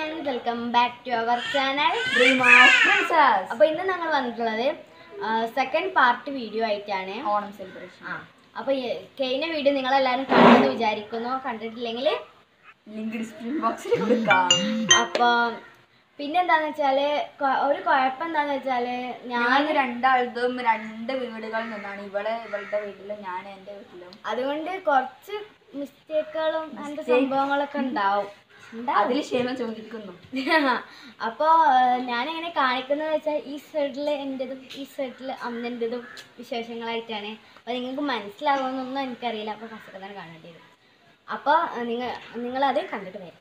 friends, welcome back to our channel Dream of Princess. അപ്പോൾ ഇന്ന് ഞങ്ങൾ വന്നിട്ടുള്ളത് സെക്കൻഡ് പാർട്ട് വീഡിയോ ആയിട്ടാണ് ഓണം സെലിബ്രേഷൻ. അപ്പോൾ കഴിഞ്ഞ വീഡിയോ നിങ്ങൾ എല്ലാവരും കണ്ടെന്ന് വിചാരിക്കുന്നു. കണ്ടിട്ടില്ലെങ്കിൽ ലിങ്ക് ഡിസ്ക്രിപ്ഷൻ ബോക്സിൽ കൊടുക്കാം. അപ്പോൾ പിന്നെന്താന്ന് വെച്ചാൽ ഒരു കുഴപ്പം എന്താന്ന് വെച്ചാൽ ഞാൻ രണ്ടാളും രണ്ട് വീടുകളിൽ നിന്നാണ്, ഇവളുടെ വീട്ടിലും ഞാൻ എൻ്റെ വീട്ടിലും. അതുകൊണ്ട് കുറച്ച് മിസ്റ്റേക്കുകളും അങ്ങനത്തെ സംഭവങ്ങളൊക്കെ ഉണ്ടാവും. അതിൽ ക്ഷമ ചോദിക്കുന്നു. അപ്പോൾ ഞാനെങ്ങനെ കാണിക്കുന്നത് വെച്ചാൽ ഈ സൈഡിൽ എൻ്റെതും ഈ സൈഡിൽ അമ്മൻ്റെതും വിശേഷങ്ങളായിട്ടാണ്. അപ്പോൾ നിങ്ങൾക്ക് മനസ്സിലാകുമെന്നൊന്നും എനിക്കറിയില്ല. അപ്പോൾ ഫസ്റ്റൊക്കെ തന്നെ കാണേണ്ടി വരും. അപ്പോൾ നിങ്ങളത് കണ്ടിട്ട് വരും.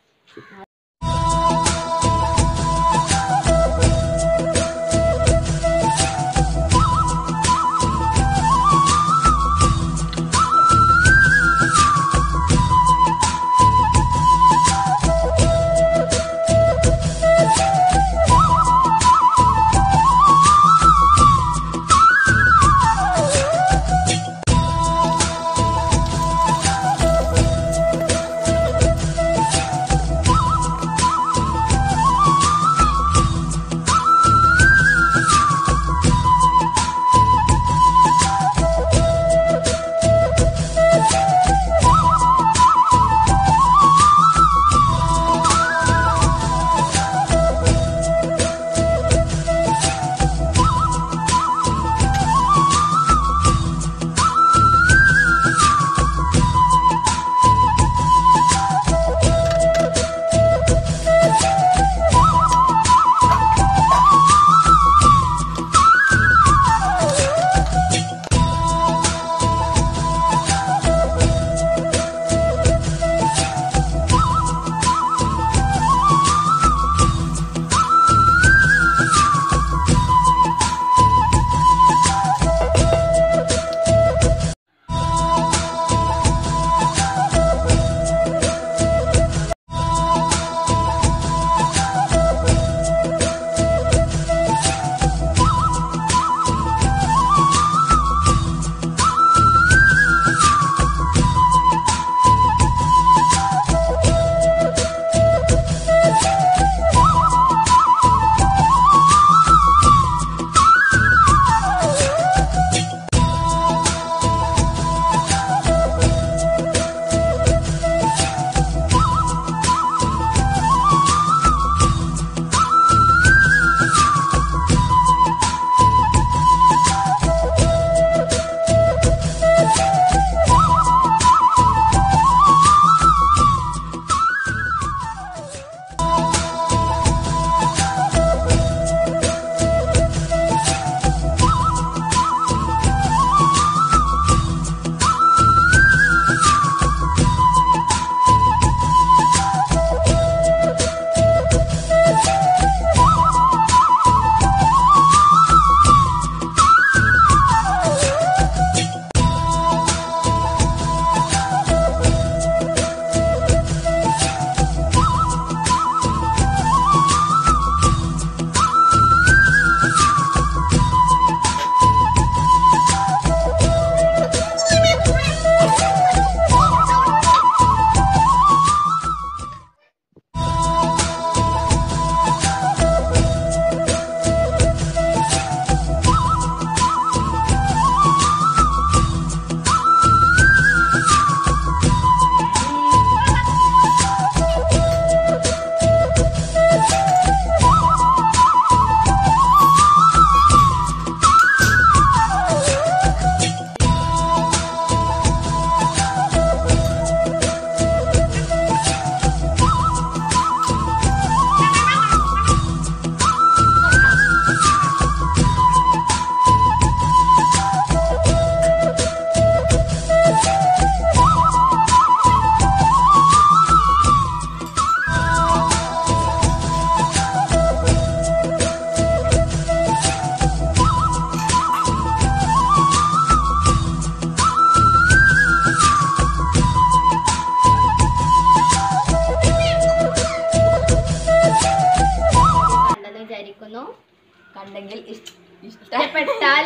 കണ്ടെങ്കിൽ ഇഷ്ടപ്പെട്ടാൽ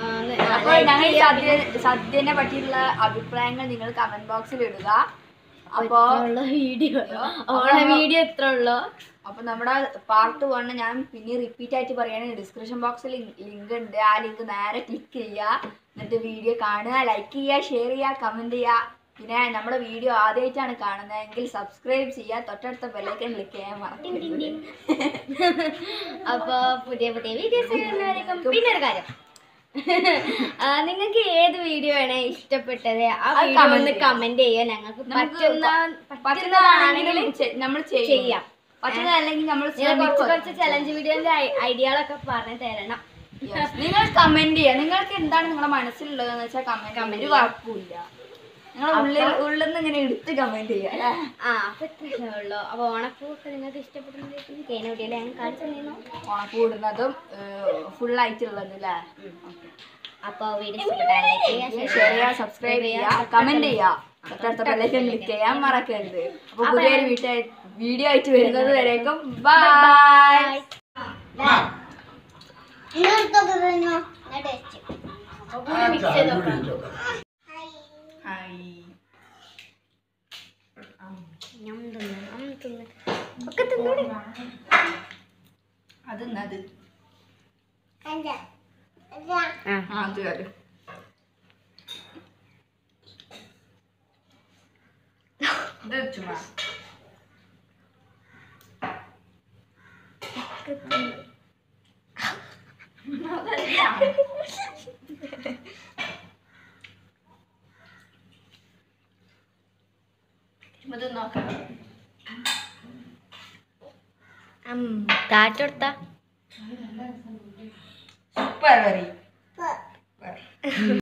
അപ്പോൾ ഞങ്ങൾ സദ്യനെ പറ്റിയുള്ള അഭിപ്രായങ്ങൾ നിങ്ങൾ കമന്റ് ബോക്സിൽ ഇടുക. അപ്പൊ വീഡിയോ ഓളെ വീഡിയോ എത്ര ഉള്ളോ. അപ്പൊ നമ്മുടെ പാർട്ട് 1 ഞാൻ പിന്നെ റിപ്പീറ്റ് ആയിട്ട് പറയുകയാണെങ്കിൽ ഡിസ്ക്രിപ്ഷൻ ബോക്സിൽ ലിങ്ക് ഉണ്ട്. ആ ലിങ്ക് നേരെ ക്ലിക്ക് ചെയ്യുക, എന്നിട്ട് വീഡിയോ കാണുക, ലൈക്ക് ചെയ്യുക, ഷെയർ ചെയ്യുക, കമന്റ് ചെയ്യുക. പിന്നെ നമ്മുടെ വീഡിയോ ആദ്യമായിട്ടാണ് കാണുന്നതെങ്കിൽ സബ്സ്ക്രൈബ് ചെയ്യുക, തൊട്ടടുത്ത ബെല്ലൈക്കൺ ക്ലിക്ക് ചെയ്യാൻ മറക്കരുത്. അപ്പൊ പുതിയ പുതിയ വീഡിയോസ് വരുന്നവരേക്കും. പിന്നെ ഒരു കാര്യം, നിങ്ങൾക്ക് ഏത് വീഡിയോ ആണ് ഇഷ്ടപ്പെട്ടത് ആ വീഡിയോ ഒന്ന് കമന്റ് ചെയ്യുക. ഞങ്ങൾക്ക് പറ്റുന്നതാണെങ്കിലും നമ്മൾ ചെയ്യാം. പറ്റുന്നതല്ലെങ്കിൽ നമ്മൾ കുറച്ച് ചലഞ്ച് വീഡിയോന്റെ ഐഡിയകളൊക്കെ പറഞ്ഞു തരണം. നിങ്ങൾ കമന്റ് ചെയ്യുക. നിങ്ങൾക്ക് എന്താണ് നിങ്ങളുടെ മനസ്സിലുള്ളതെന്ന് വെച്ചാൽ കമന്റ് കുഴപ്പമില്ല. നിങ്ങളെ ഉള്ളിൽ നിന്ന് ഇങ്ങനെ എടുത്ത് കമന്റ് ചെയ്യുക. അപ്പൊ ഇത്രയേ ഉള്ളൂ. അപ്പൊ ഓണപ്പൂവൊക്കെ നിങ്ങൾക്ക് ഇഷ്ടപ്പെടുന്നത് കഴിഞ്ഞ വീഡിയോയിൽ ഞാൻ കാണിച്ചു തന്നിരുന്നു. ഓണപ്പൂ ഇടുന്നതും ഫുൾ ആയിട്ടുള്ളത് അല്ലേ. അപ്പൊ വീഡിയോ ഇഷ്ടപ്പെട്ടാൽ ലൈക്ക് ചെയ്യുക, ഷെയർ ചെയ്യുക, സബ്സ്ക്രൈബ് ചെയ്യുക, കമന്റ് ചെയ്യുക, തൊട്ടടുത്ത ബെല്ലൈക്കൺ ക്ലിക്ക് ചെയ്യാൻ മറക്കരുത്. അപ്പൊ പുതിയൊരു വീഡിയോ ആയിട്ട് വരുന്നത് വരേക്കും ബൈ. കാറ്റെടുത്ത സൂപ്പർ